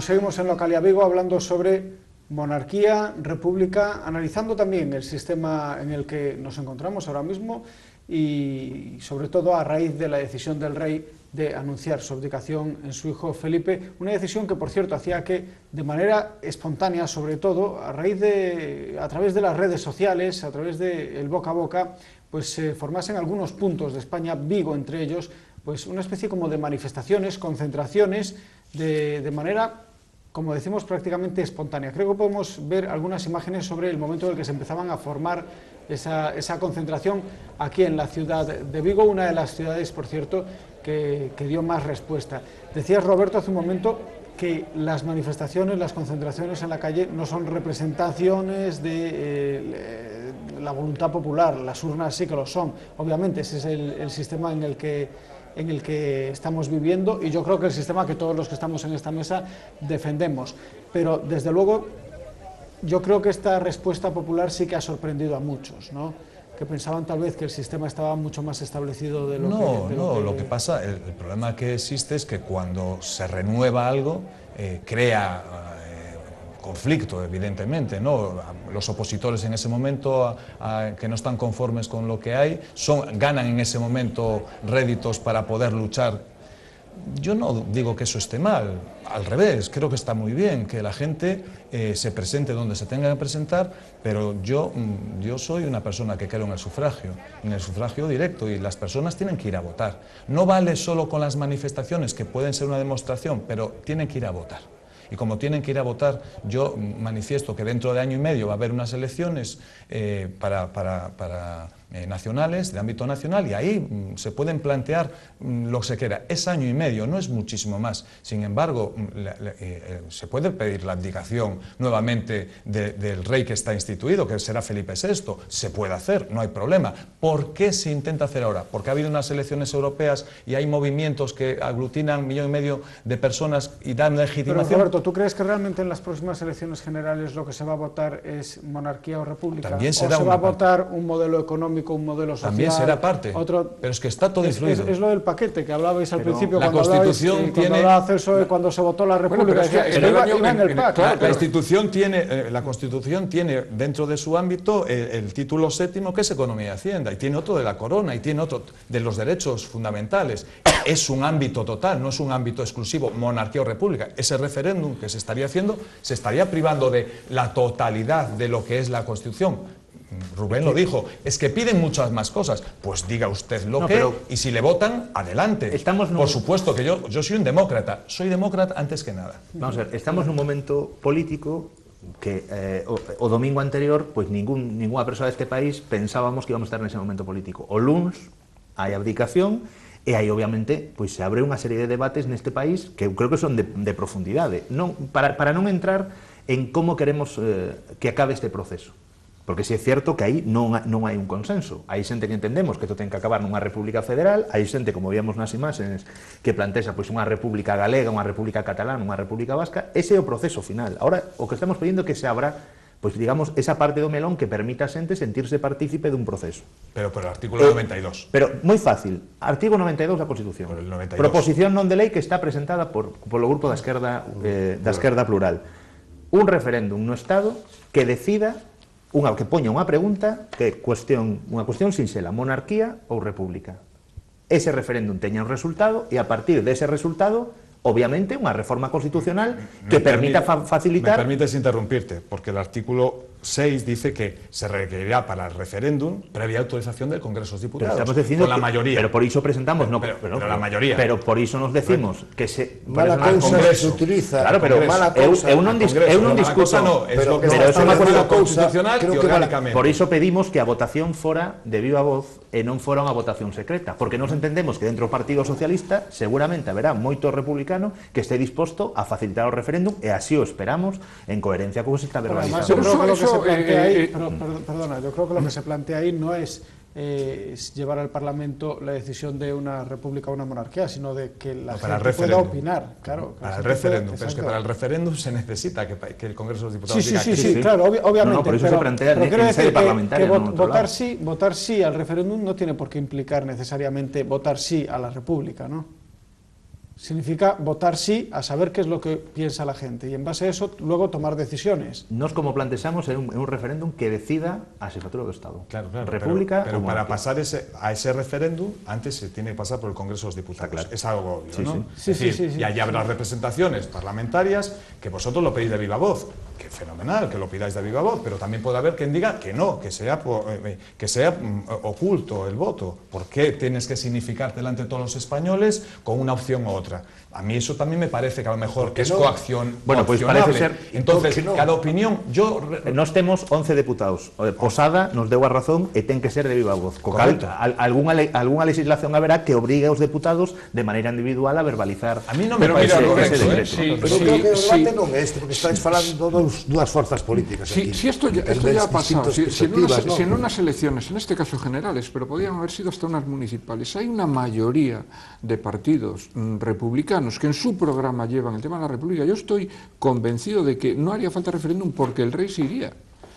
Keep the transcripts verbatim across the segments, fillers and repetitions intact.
seguimos en Localia Vigo hablando sobre monarquía, república, analizando también el sistema en el que nos encontramos ahora mismo y sobre todo a raíz de la decisión del rey de anunciar su abdicación en su hijo Felipe, una decisión que por cierto hacía que de manera espontánea, sobre todo a raíz de, a través de las redes sociales, a través del boca a boca, pues se formasen algunos puntos de España, Vigo entre ellos, pues una especie como de manifestaciones, concentraciones, de, de manera, como decimos, prácticamente espontánea. Creo que podemos ver algunas imágenes sobre el momento en el que se empezaban a formar esa, esa concentración aquí en la ciudad de Vigo, una de las ciudades, por cierto, que, que dio más respuesta. Decías, Roberto, hace un momento que las manifestaciones, las concentraciones en la calle no son representaciones de eh, la voluntad popular, las urnas sí que lo son, obviamente, ese es el, el sistema en el que en el que estamos viviendo y yo creo que el sistema que todos los que estamos en esta mesa defendemos, pero desde luego yo creo que esta respuesta popular sí que ha sorprendido a muchos, ¿no? Que pensaban tal vez que el sistema estaba mucho más establecido de lo no, que... De no, lo que... lo que pasa, el, el problema que existe es que cuando se renueva algo, eh, crea eh, conflicto, evidentemente, ¿no? Los opositores en ese momento, a, a, que no están conformes con lo que hay, son, ganan en ese momento réditos para poder luchar. Yo no digo que eso esté mal, al revés, creo que está muy bien que la gente eh, se presente donde se tenga que presentar, pero yo, yo soy una persona que creo en el sufragio, en el sufragio directo, y las personas tienen que ir a votar. No vale solo con las manifestaciones, que pueden ser una demostración, pero tienen que ir a votar. Y como tienen que ir a votar, yo manifiesto que dentro de año y medio va a haber unas elecciones eh, para, para, para eh, nacionales, de ámbito nacional, y ahí mm, se pueden plantear mm, lo que se quiera. Es año y medio, no es muchísimo más. Sin embargo, la, la, eh, se puede pedir la abdicación nuevamente de, del rey que está instituido, que será Felipe sexto. Se puede hacer, no hay problema. ¿Por qué se intenta hacer ahora? Porque ha habido unas elecciones europeas y hay movimientos que aglutinan un millón y medio de personas y dan legitimación. Pero, Roberto, ¿tú crees que realmente en las próximas elecciones generales lo que se va a votar es monarquía o república? También será ¿O se una va a parte. votar un modelo económico, un modelo social? También será parte, otro... pero es que está todo es, influido. Es, es lo del paquete que hablabais al pero principio, la cuando Constitución hablabais, tiene... cuando hablaba Celso, cuando se votó la república, bueno, decía, es que que iba, año, iba en el PAC. Claro, pero... la, Constitución tiene, eh, la Constitución tiene dentro de su ámbito el, el título séptimo, que es Economía y Hacienda, y tiene otro de la Corona, y tiene otro de los derechos fundamentales. Es un ámbito total, no es un ámbito exclusivo, monarquía o república. Ese referéndum que se estaría haciendo se estaría privando de la totalidad de lo que es la Constitución. Rubén lo dijo, es que piden muchas más cosas. Pues diga usted lo no, que, pero, y si le votan, adelante. Estamos Por supuesto que yo, yo soy un demócrata, soy demócrata antes que nada. Vamos a ver, estamos en un momento político que eh, o, o domingo anterior, pues ningún, ninguna persona de este país pensábamos que íbamos a estar en ese momento político. O luns, hai abdicación, e aí obviamente pois se abre unha serie de debates neste país que eu creo que son de, de profundidade, non, para, para non entrar en como queremos eh, que acabe este proceso. Porque si é certo que aí non, non hai un consenso. Hai xente que entendemos que isto ten que acabar nunha república federal, hai xente, como víamos nas imaxes, que plantexa pois, unha república galega, unha república catalana, unha república vasca. Ese é o proceso final. Ahora, o que estamos pedindo é que se abra, pois digamos, esa parte do melón que permita a xente sentirse partícipe dun proceso. Pero por el artículo eh, noventa y dos. Pero moi fácil. Artigo noventa y dos da Constitución. Por el noventa y dos. Proposición non de lei que está presentada por, polo grupo da esquerda, eh, da esquerda plural. Un referéndum no Estado que decida unha que poña unha pregunta que cuestión, unha cuestión sinxela, monarquía ou república. Ese referéndum teña un resultado e a partir dese resultado, obviamente, unha reforma constitucional que me permita fa facilitar... Me permites interrumpirte, porque el artículo seis dice que se requerirá para el referéndum previa autorización del Congreso de los Diputados, pero estamos dicindo con la que, mayoría. Pero por iso presentamos... Pero, no, pero, pero, pero la mayoría. Pero por iso nos decimos bueno, que se... Mala cousa se utiliza. Claro, pero mala cousa, eu, eu non, dis, eu non discuto... No, es pero lo que pero está establecido constitucional y orgánicamente. Por iso pedimos que a votación fora de viva voz e non fora unha votación secreta, porque nos entendemos que dentro do Partido Socialista seguramente haberá moito republicano que esté disposto a facilitar o referéndum e así o esperamos en coherencia con que se está verbalizando. Yo creo que lo que se plantea ahí, pero, perdón, perdona, yo creo que lo que se plantea ahí no es eh, llevar al Parlamento la decisión de una república o una monarquía, sino de que la no, gente pueda opinar. Claro, para el referéndum, pero es que para el referéndum se necesita que, que el Congreso de los Diputados sí, diga sí, que sí, sí. sí, claro, ob obviamente. No, no, por eso pero, se plantea pero en, quiero en decir sede que, parlamentaria. que vot, votar, sí, votar sí al referéndum no tiene por qué implicar necesariamente votar sí a la república, ¿no? significa votar sí a saber qué es lo que piensa la gente y en base a eso luego tomar decisiones. Nos como plantexamos en un, en un referéndum que decida a xefatura do Estado. Claro, claro, República pero, pero o para monarquía. pasar ese, a ese referéndum antes se tiene que pasar por el Congreso de los Diputados. Claro. Es algo obvio, Sí, ¿no? sí. Es Sí, decir, sí, sí, sí. y allá habrá representaciones parlamentarias que vosotros lo pedís de viva voz. Que fenomenal que lo pidáis de viva voz, pero también puede haber quien diga que no, que sea, por, eh, que sea mm, oculto el voto. ¿Por qué tienes que significar delante de todos los españoles con una opción u otra? A mí eso también me parece que a lo mejor que es no? coacción. Bueno, pues coaccionable. parece ser- Entonces, ¿por qué no? cada opinión, yo re- Nos temos once deputados. O de Posada nos deu a razón e ten que ser de viva voz. Co cal, Correcto. al, algunha, le, algunha legislación haberá que obrigue aos deputados de maneira individual a verbalizar. A mí non me Pero parece mira, correcto, ese ¿eh? decreto. Sí. Pero Sí, creo que o debate sí. non é este, porque estáis falando dos, dúas forzas políticas Sí, aquí. sí, esto ya, esto Tendéis ya ha pasado. distintas Si, si en unas, perspectivas, ¿no? si en unas elecciones, en este caso generales, pero podían haber sido hasta unas municipales, hay una mayoría de partidos mm, republicanos que en su programa llevan el tema de la República. Yo estoy convencido de que no haría falta referéndum porque el rey se iría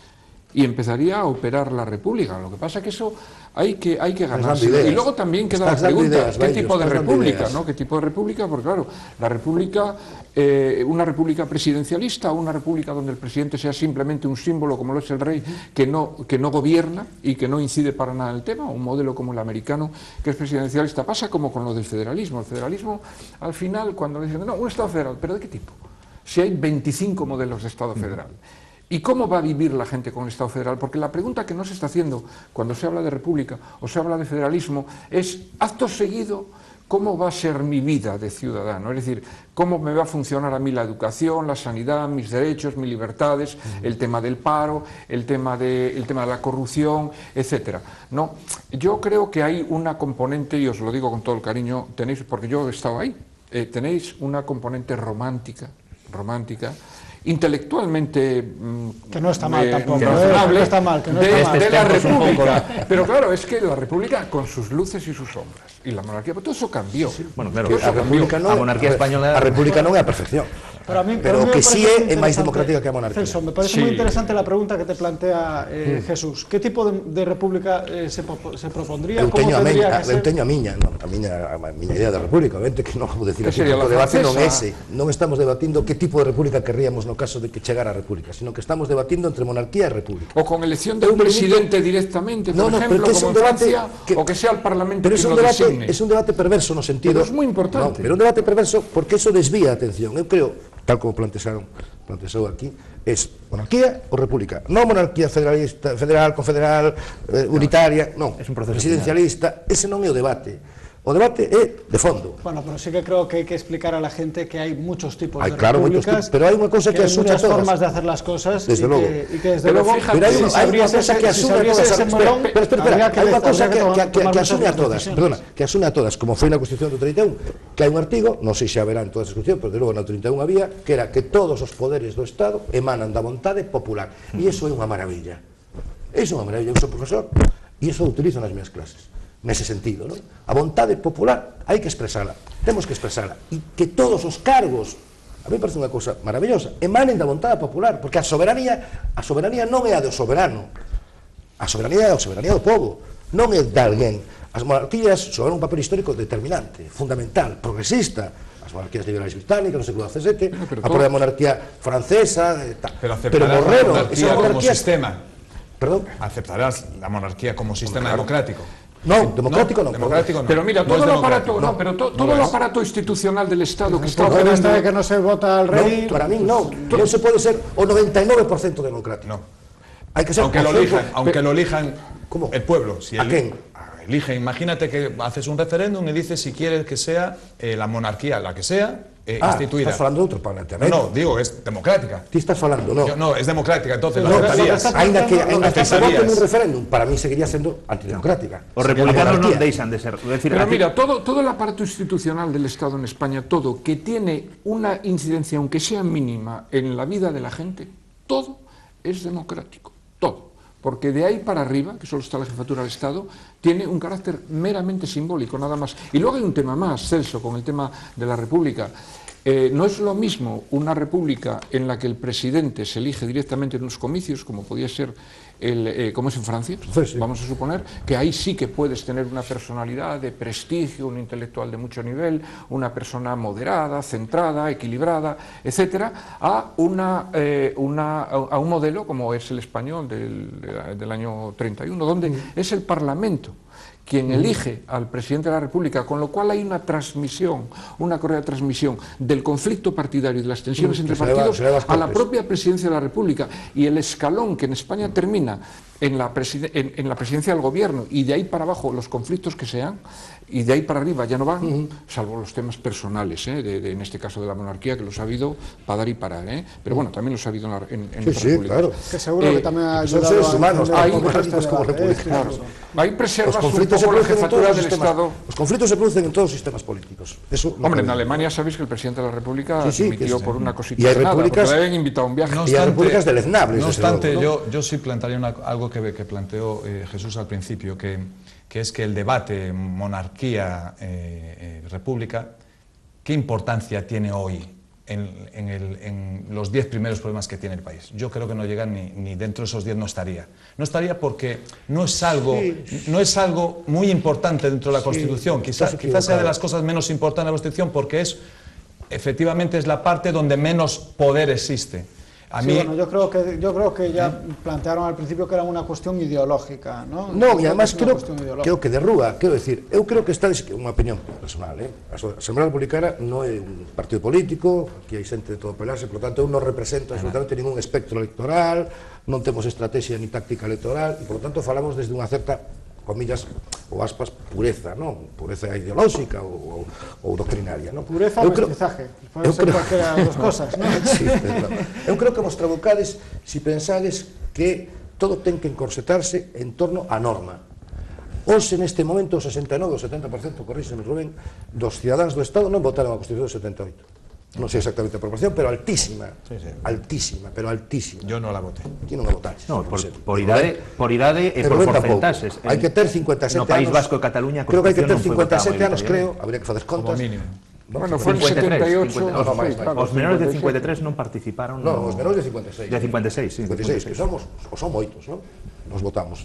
y empezaría a operar la República. Lo que pasa es que eso hay que, hay que dando ganárselo. ideas. Y luego también queda la Estás dando pregunta, ideas, ¿qué Bello, tipo de estás dando república? ideas. ¿No? ¿Qué tipo de república? Porque claro, la república, eh, una república presidencialista o una república donde el presidente sea simplemente un símbolo como lo es el rey, que no, que no gobierna y que no incide para nada en el tema, un modelo como el americano que es presidencialista. Pasa como con lo del federalismo. El federalismo, al final, cuando le dicen, no, un Estado federal, ¿pero de qué tipo? Si hay veinticinco modelos de Estado federal. ¿Y cómo va a vivir la gente con el Estado federal? Porque la pregunta que no se está haciendo cuando se habla de república o se habla de federalismo es, acto seguido, ¿cómo va a ser mi vida de ciudadano? Es decir, ¿cómo me va a funcionar a mí la educación, la sanidad, mis derechos, mis libertades, el tema del paro, el tema de, el tema de la corrupción, etcétera? No, yo creo que hay una componente, y os lo digo con todo el cariño, tenéis, porque yo he estado ahí, eh, tenéis una componente romántica, romántica, intelectualmente mm, Que no está mal eh, tampoco, que ¿eh? razonable, Que no está mal, que no de, está mal. de la Estos tiempos un poco- República. Pero claro, es que la República con sus luces y sus sombras, y la monarquía, pero todo eso cambió. Bueno, claro, Todo Que eso a cambió. República non, A monarquía española- a República non é a perfección. Para mí, Pero para mí que me sí parece é, muy é máis interesante. democrática que a monarquía. Celso, me parece Sí. muy interesante la pregunta que te plantea eh, Jesús. ¿Qué tipo de, de república eh, se, po- se propondría? Eu ¿Cómo teño a, tendría miña, que eu ser? teño a miña, non, a miña, a miña idea da república, obviamente que non vou decir Que aquí, sería o la debate non é francesa? ese, non estamos debatindo que tipo de república querríamos no caso de que chegara a república, sino que estamos debatindo entre monarquía e república. O con elección del Eu me limito- presidente directamente, por No, no, ejemplo, pero que es como un en debate Francia, que- o que sea el Parlamento Pero que es un lo debate, designe. es un debate perverso no sentido. Pero es muy importante. No, pero un debate perverso porque eso desvía a atención. Eu creo, tal como plantearon, plantexou aquí, es monarquía ou república. Non monarquía federalista, federal, confederal, eh, unitaria, non. Es un proceso presidencialista, ese non é o debate. O debate é de fondo. Bueno, pero sí que creo que hay que explicar a la gente que hay muchos tipos Hay, de claro, muchos repúblicas, tipos, pero hay una cosa que hay asume a muchas todas. formas de hacer las cosas Desde y, luego. que, y que desde Pero luego, fíjate, Pero hay, si una- se hay una abriese cosa ese- que si se asume a abriese todas. ese Espera, melón, espera, espera, espera, habría que hay una de- cosa habría que, que que, que, tomar que asume a muchas todas, decisiones. perdona, que asume a todas, como foi na Constitución do treinta e un, que hai un artigo, non sei se haberá en todas as constitucións, pero de logo na treinta e un había, que era que todos os poderes do Estado emanan da vontade popular. E iso é unha maravilla. Iso é unha maravilla. Eu sou profesor e iso o utilizo nas miñas clases. Nese sentido, non? A vontade popular hai que expresala, temos que expresala, e que todos os cargos, a mí me parece unha cousa maravillosa, emanen da vontade popular, porque a soberanía, a soberanía non é a do soberano, a soberanía é a soberanía do povo, non é de alguén. As monarquías xogaron un papel histórico determinante, fundamental, progresista, as monarquías liberais británicas, no século dezasete, Pero a todo- propia monarquía francesa, e tal. Pero pero aceptarás la morreron, monarquía esas como monarquías, sistema. perdón, Aceptarás la monarquía como sistema democrático. no, democrático non, Democrático no. Pero mira, No todo es el aparato, democrático, no, no. pero to- No todo lo el es. aparato institucional del Estado que está Porque en operando, esta de que no se vota al rey, no, para mí no, non se pode ser o noventa e nove por ciento democrático. No. Hai que ser Aunque lo o cien por- elijan, aunque lo elijan ¿Cómo? el pueblo. Si ¿A el- quién? Ah, Elige, imagínate que haces un referéndum y dices si quieres que sea eh, la monarquía, la que sea, eh, Ah, instituida. estás falando de outro planeta, No, no, digo, es democrática. Ti estás falando, no. Yo- no, es democrática, entonces Pero la lo que aceptarías. estás- Ainda que, No, ainda que se aceptarías. vote nun referéndum, para mí seguiría sendo antidemocrática. Os Sería republicanos la non monarquía. deixan de ser. É dicir, Pero aquí- mira, todo, todo el aparato institucional del Estado en España, todo, que tiene una incidencia, aunque sea mínima, en la vida de la gente, todo es democrático, todo. Porque de ahí para arriba, que solo está la jefatura del Estado, tiene un carácter meramente simbólico, nada más. Y luego hay un tema más, Celso, con el tema de la República. Eh, no es lo mismo una república en la que el presidente se elige directamente en unos comicios, como podía ser el, eh, como es en Francia, Sí, sí. vamos a suponer que ahí sí que puedes tener una personalidad de prestigio, un intelectual de mucho nivel, una persona moderada, centrada, equilibrada, etcétera, a, una, eh, una, a un modelo como es el español del, del año treinta y uno, donde mm. es el Parlamento quien elige al presidente de la República, con lo cual hay una transmisión, una correa transmisión del conflicto partidario y de las tensiones mm, entre se partidos le va, se le a la propia presidencia de la República, y el escalón que en España termina en la, en, en la presidencia del gobierno, y de ahí para abajo los conflictos que sean, y de ahí para arriba ya no van, uh-huh. salvo los temas personales, ¿eh? de, de, en este caso de la monarquía, que los ha habido para dar y parar, ¿eh? pero bueno, también los ha habido en, la, en, en sí, otras sí, repúblicas. Claro. Que seguro eh, que también ha ayudado son seres humanos, a hay conflictos como repúblicas. Claro. Ahí preservas los conflictos un poco se la jefatura del sistemas, Estado. Los conflictos se producen en todos los sistemas políticos. Eso no Hombre, en Alemania sabéis que el presidente de la República sí, sí, dimitió sí. por una cosita y hay de nada, repúblicas, porque le habían invitado a un viaje. No y hay repúblicas deleznables. No obstante, luego, ¿no? yo, yo sí plantearía una, algo que, que planteó eh, Jesús al principio, que, que es que el debate monarquía-república, eh, eh, ¿qué importancia tiene hoy en, en, el, en los diez primeros problemas que tiene el país? Yo creo que no llegan ni, ni dentro de esos diez, no estaría. No estaría porque no es algo, sí. no es algo muy importante dentro de la Constitución. Sí, quizás quizá sea de las cosas menos importantes de la Constitución, porque es, efectivamente, es la parte donde menos poder existe. A sí, mí... bueno, yo creo que yo creo que ya ¿Eh? plantearon al principio que era una cuestión ideológica, ¿no? No, e además creo, creo que de Rúa, quero decir, eu creo que está unha opinión personal, eh? A Asamblea Republicana non é un partido político, aquí hai xente de todo pelarse, por lo tanto eu non represento absolutamente ningún espectro electoral, non temos estrategia ni táctica electoral, e por lo tanto falamos desde unha certa, comillas ou aspas, pureza, non? Pureza ideolóxica ou, ou, ou doctrinaria, non? Pureza ou mestizaje, pode ser creo... cualquiera das cosas, non? Sí, eu creo que vos trabucades se si pensades que todo ten que encorsetarse en torno á norma. Hoxe, neste momento, o sesenta e nove ou setenta por cento, corríxeme, Rubén, dos cidadáns do Estado non votaron a Constitución do setenta e oito. Non sei exactamente a proporción, pero altísima, sí, sí. altísima, pero altísima. Yo non la voté. Ti non a votaste? No, por, por idade, por idade e por porcentaxes. Hai que ter cincuenta e sete anos. No País anos, Vasco e Cataluña, creo que hai que ter cincuenta e sete anos, creo, habría que facer contas. Como mínimo. ¿No? Bueno, foi en setenta e ocho, cincuenta, no, máis, máis. Os menores de cincuenta e tres non participaron. No, os menores de cincuenta e seis. De cincuenta e seis, sí. cincuenta e seis, que somos, o son moitos, non? Nos votamos.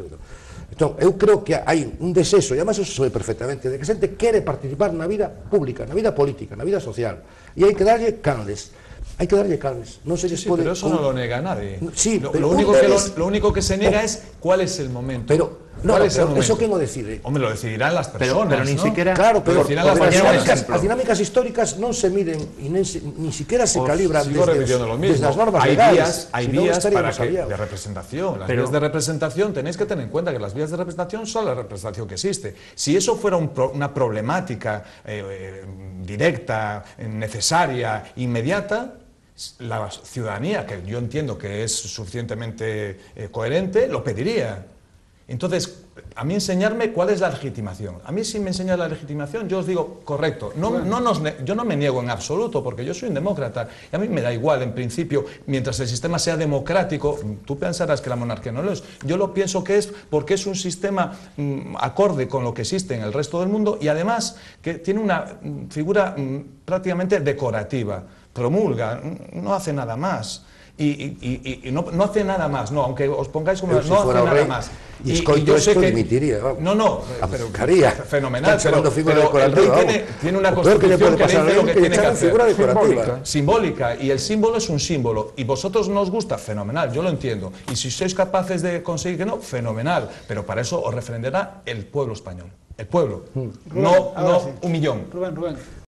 Entón, eu creo que hai un desexo, e además eso se ve perfectamente, de que a xente quere participar na vida pública, na vida política, na vida social, e hai que darlle canles. Hay que darle canles. No se les sí, puede... pero eso no lo nega nadie. Sí, lo, pero lo, único que lo, es... lo único que se niega oh. es cuál es el momento. Pero, no, ¿Cuál es el pero momento? eso quién lo decide. Hombre, lo decidirán las personas, pero, pero ni ¿no? siquiera... Claro, pero, pero pero las, dinámicas, las dinámicas históricas non se miden y ni, ni siquiera se Os calibran sigo desde, lo mismo. desde las normas hay legales. Vías, hay si vías no para que, aliados. de representación. Las pero, vías de representación, tenéis que tener en cuenta que las vías de representación son la representación que existe. Si eso fuera un pro, una problemática eh, eh, directa, necesaria, inmediata, la ciudadanía, que yo entiendo que es suficientemente eh, coherente, lo pediría. Entonces, a mí enseñarme cuál es la legitimación. A mí si me enseña la legitimación, yo os digo, correcto. No, no nos, yo no me niego en absoluto, porque yo soy un demócrata. Y a mí me da igual, en principio, mientras el sistema sea democrático, tú pensarás que la monarquía no lo es. Yo lo pienso que es porque es un sistema mmm, acorde con lo que existe en el resto del mundo y además que tiene una mmm, figura mmm, prácticamente decorativa. Promulga, no hace nada más. Y, y, y, y no, no hace nada más, no, aunque os pongáis como no, si no hace nada rey, más. Y, y, y yo sé que dimitiría, vamos. No, no, pero, fenomenal, pero, pero el rey tiene, tiene una constitución que, que dice lo que, que tiene que hacer. Simbólica. Simbólica, y el símbolo es un símbolo, y vosotros no os gusta, fenomenal, yo lo entiendo. Y si sois capaces de conseguir que no, fenomenal, pero para eso os refrendará el pueblo español, el pueblo, Rubén, no, no sí. un millón. Rubén, Rubén.